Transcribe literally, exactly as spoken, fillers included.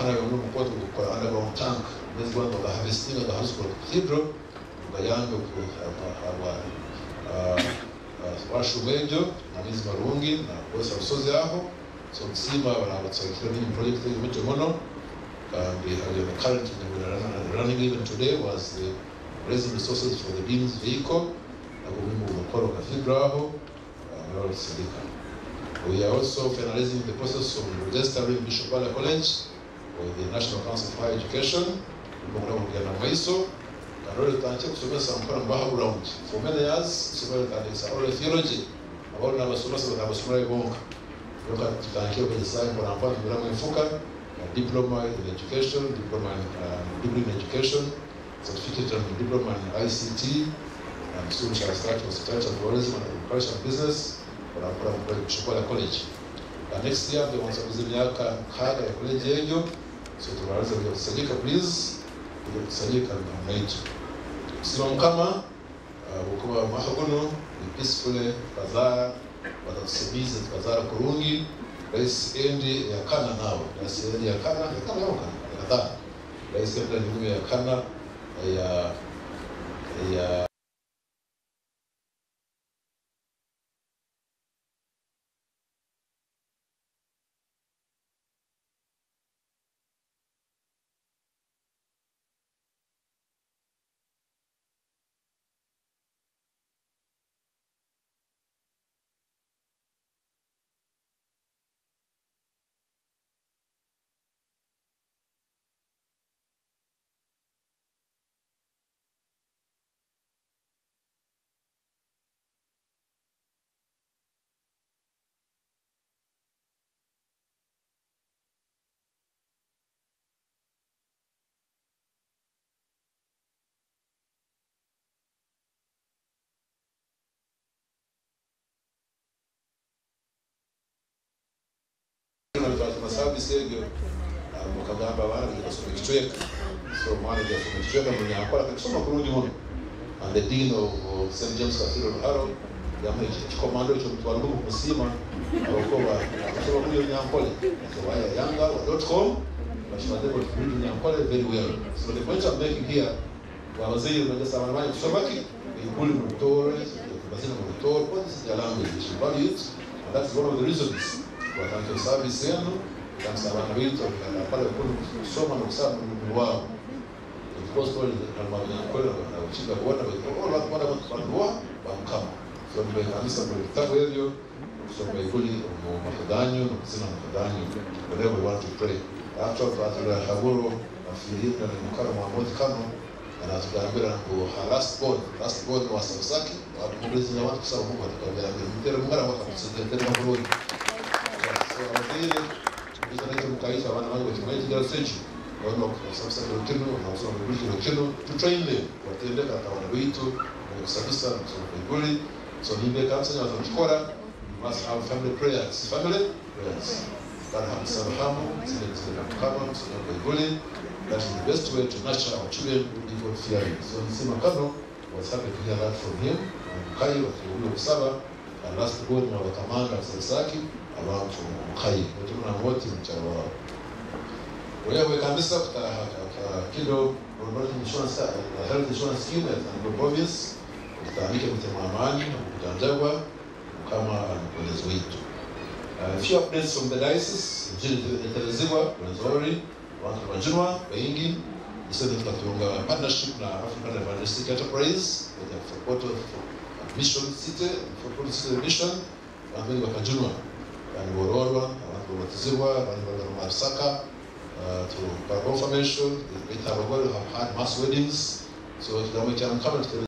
kana yo mu ko ko underground tank this one of the harvesting of the Harrisburg Cathedral ngayange ku aba washu mejo na mizi marungi na kwesa usozi aho so msima wanabatsakira ni project yo mucho mono and the current running even today was the raising resources for the beams vehicle na kumimu mkoro Cathedral uh, we are also finalizing the process of registering Bishop Bala College with the National Council for Higher Education. For many years, oral theology about diploma in education, diploma in uh, degree in education, certificate and diploma in I C T, and soon shall start with structural tourism and agriculture and business. Bishop College. Uh, next year, they want to visit Miaka Kaga College Yejo, so to rise of Salika, please. Salika and Mate. Silom Kama, Bukuma Mahagono, peacefully, Kazara, but of Sebiz and Kazara Kurungi, Race Endi Yakana now. That's Endi Yakana, Yakana, Yakana. Race Endi Yakana, a service ego mukagamba bana bikasoma kichweka so mwana ya kusoma kichweka mwenye akora kusoma kurudi huko and the dean of Saint James Cathedral Haro yamwe chikomando cho mtu wangu kusima akoba kusoma kule Nyankole so waya yanga dot com bashwade kwa kurudi Nyankole very well so the point I'm making here wazee ndio sana mwana kusoma ki ikuli mtore bazina mtore what is the language you value it and that's one of the reasons kwa tanto service yenu kama wana wito na pale kusoma na kusoma ni wao of course all the almanya kwenda na uchinga kuona kwa watu wana watu wa mkama so ndio kanisa kwa kitabu hivyo kusoma ikuli mafadanyo na kusema mafadanyo whatever we want to pray after that la haboro na filina na mkara Muhammad kano na tukaambia kwa last board last board wa Sasaki watu mwezi na watu kusema Mungu atakwambia mtero mkara mwaka msije tena kwa Ile is mkaisa wana wangu wa tumaini stage wana sasa kutino na usoma kutino kutino to train them watende kama wana wetu na kusabisa na kuli so nibe kansa na tukora must have family prayers family prayers that have sababu zile zile kama so kuli that is the best way to nurture our children before fearing so nisema kano was happy to hear that from him kai wa kiulo saba and last board na wakamanda Sasaki around from Kai, but you know what in Chawa. Wewe kabisa kwa kido robot insurance health insurance scheme and province utaandika mtema amani kutanjagwa kama anaeleza wetu. A few updates from the diocese, Jiliteleziwa, Rwenzori, watu wa Junwa, wengi, isema tutatunga partnership na African Evangelistic Enterprise with the support of Mission City, for City Mission, and wengi wa Junwa. And Wororwa, and Watizwa, and Marsaka, to confirmation, we have had mass weddings, so we can come